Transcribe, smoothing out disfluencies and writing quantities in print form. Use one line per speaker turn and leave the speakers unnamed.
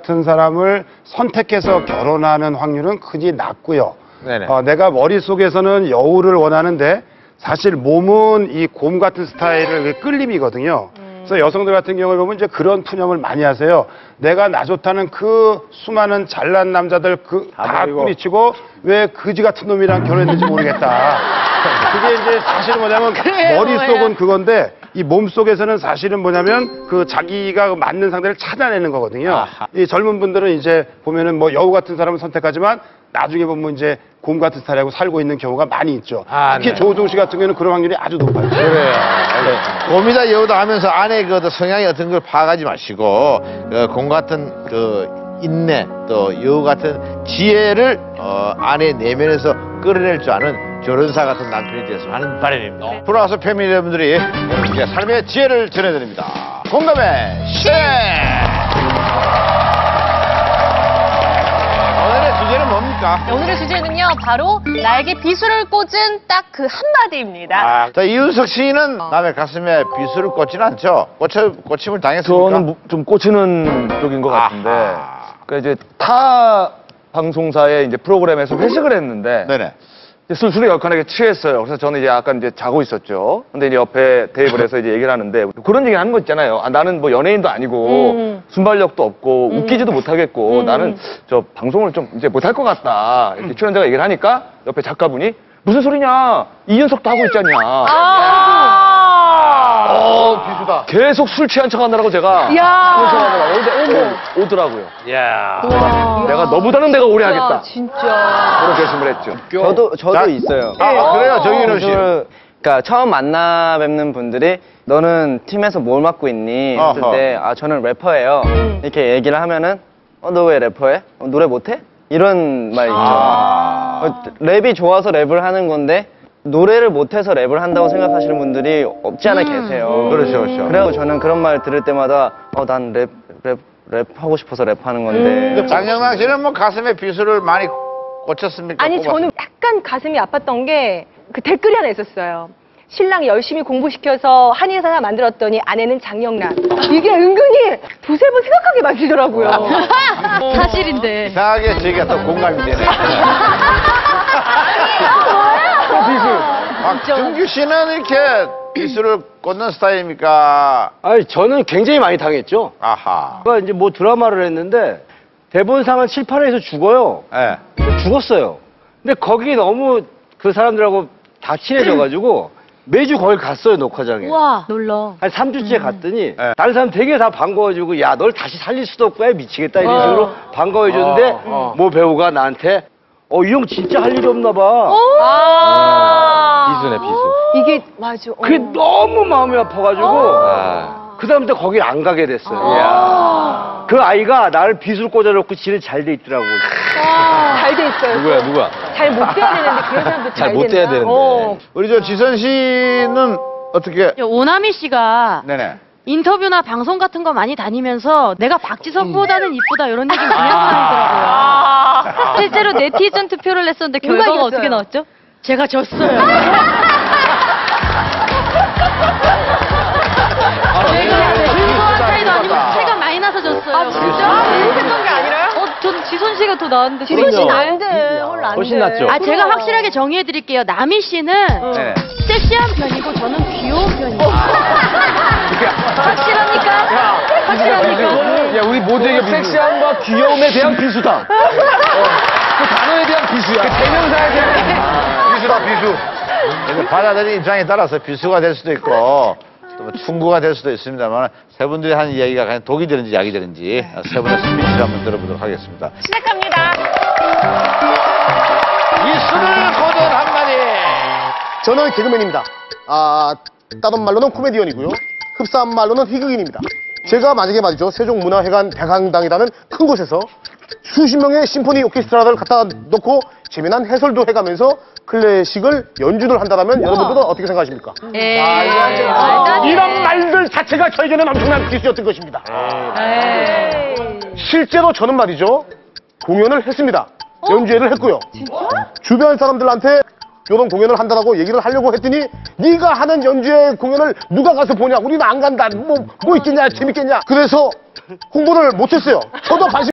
같은 사람을 선택해서 결혼하는 확률은 크게 낮고요. 내가 머릿속에서는 여우를 원하는데 사실 몸은 이 곰 같은 스타일을 끌림이거든요. 그래서 여성들 같은 경우에 보면 이제 그런 푸념을 많이 하세요. 내가 나 좋다는 그 수많은 잘난 남자들 다 뿌리치고 왜 그지 같은 놈이랑 결혼했는지 모르겠다. 그게 이제 사실은 뭐냐면 머릿속은 그건데 이 몸속에서는 사실은 뭐냐면 그 자기가 맞는 상대를 찾아내는 거거든요. 이 젊은 분들은 이제 보면은 뭐 여우 같은 사람을 선택하지만 나중에 보면 이제 곰 같은 스타일하고 살고 있는 경우가 많이 있죠. 특히 조우종 씨 같은 경우는 그런 확률이 아주 높아요.
그래요. 곰이다 여우다 하면서 안에 그 성향이 어떤 걸 파악하지 마시고 곰 같은 그 인내 또 여우 같은 지혜를 안에 내면에서 끌어낼 줄 아는 결혼사 같은 남편이 되었으면 하는 바람입니다. 돌아와서 패밀리 여러분들이 여러분께 삶의 지혜를 전해드립니다. 공감의 시대! 오늘의 주제는 뭡니까?
오늘의 주제는요, 바로 나에게 비수를 꽂은 딱 그 한마디입니다.
자, 이윤석 씨는 남의 가슴에 비수를 꽂지는 않죠? 꽂힘을 당했습니까?
저는 좀 꽂히는 쪽인 것 같은데. 그러니까 이제 타 방송사의 이제 프로그램에서 회식을 했는데.
네네.
술에 역한하게 취했어요. 그래서 저는 이제 약간 이제 자고 있었죠. 근데 이제 옆에 테이블에서 이제 얘기를 하는데 그런 얘기 하는 거 있잖아요. 나는 뭐 연예인도 아니고 순발력도 없고 웃기지도 못하겠고 나는 저 방송을 좀 이제 못할 것 같다. 이렇게 출연자가 얘기를 하니까 옆에 작가분이 무슨 소리냐? 이윤석도 하고 있잖냐.
비수다.
계속 술 취한 척 하느라고 제가. 오더라고요.
이야.
내가 너보다는 내가 오래 하겠다.
진짜.
그런 결심을 했죠.
저도 있어요.
그래요, 정윤호 씨.
그러니까 처음 만나 뵙는 분들이 너는 팀에서 뭘 맡고 있니? 했을 때 저는 래퍼예요. 이렇게 얘기를 하면은 너 왜 래퍼해? 노래 못해? 이런 말 있죠. 랩이 좋아서 랩을 하는 건데 노래를 못해서 랩을 한다고 생각하시는 분들이 없지 않아 계세요.
그렇죠, 그렇죠.
그래서 저는 그런 말 들을 때마다 난 랩 하고 싶어서 랩하는 건데.
장영락 씨는 뭐 가슴에 비수를 많이 꽂혔습니까?
아니 저는 약간 가슴이 아팠던 게 그 댓글이 하나 있었어요. 신랑이 열심히 공부시켜서 한의사 만들었더니 아내는 장영란. 이게 은근히 두세 번 생각하게 만들더라고요.
사실인데.
이상하게 저희가 또 공감이 되네. 박준규 씨는 이렇게 비수를 꽂는 스타일입니까?
아니, 저는 굉장히 많이 당했죠.
아하.
그러니까 이제 뭐 드라마를 했는데 대본상은 칠판에서 죽어요.
예.
죽었어요. 근데 거기 너무 그 사람들하고 다 친해져가지고 매주 거기 갔어요, 녹화장에.
와, 놀러.
한 3주째 갔더니 다른 사람 되게 다 반가워주고 야, 널 다시 살릴 수도 없고 야, 미치겠다 이런 식으로 반가워해주는데 뭐 배우가 나한테 이 형 진짜 할 일이 없나 봐.
비수네, 비수.
이게 맞아.
그게 너무 마음이 아파가지고 그 다음부터 거길 안 가게 됐어요. 그 아이가 나를 비수를 꽂아놓고 지는 잘 돼 있더라고.
잘 돼 있어요.
누가?
잘 못 돼야 되는데 그런 사람도
잘 못 돼야 되는데.
우리 저 지선 씨는 어떻게?
오나미 씨가
네네.
인터뷰나 방송 같은 거 많이 다니면서 내가 박지성보다는 이쁘다 이런 얘기 많이 하고 다니더라고요. 실제로 네티즌 투표를 했었는데 결과가
이겼어요?
어떻게 나왔죠? 제가 졌어요. 불과 차이도 아니고 차이가 많이 나서 졌어요.
아 진짜? 했던 게 아니라요?
전 지선 씨가 더 나은데.
지선 씨는 안 돼. 헐 안 돼.
훨씬 낫죠.
제가 확실하게 정의해드릴게요. 나미 씨는
네.
섹시한 편이고 저는 귀여운 편이에요. 확실합니까? 확실합니까?
야, 우리 모두에게 섹시함과 귀여움에 대한 비수다. 그 단어에 대한 비수야. 그 대명사에 대한
비수다, 비수. 그래서 받아들이는 입장에 따라서 비수가 될 수도 있고 또 충고가 될 수도 있습니다만 세 분들이 하는 이야기가 과연 독이 되는지 약이 되는지 세 분의 스피치를 한번 들어보도록 하겠습니다.
시작합니다.
비수를 꽂은 한마디.
저는 개그맨입니다. 따던 말로는 코미디언이고요. 흡사한 말로는 희극인입니다. 제가 만약에 말이죠, 세종문화회관 백왕당이라는 큰 곳에서 수십 명의 심포니 오케스트라를 갖다 놓고 재미난 해설도 해가면서 클래식을 연주를 한다면 여러분들은 어떻게 생각하십니까? 이런 말들 자체가 저에게는 엄청난 기수였던 것입니다. 실제로 저는 말이죠, 공연을 했습니다. 연주회를 했고요. 주변 사람들한테 이런 공연을 한다고 얘기를 하려고 했더니 네가 하는 연주회 공연을 누가 가서 보냐, 우리는 안 간다, 뭐 있겠냐, 재밌겠냐, 그래서 홍보를 못했어요. 저도 관심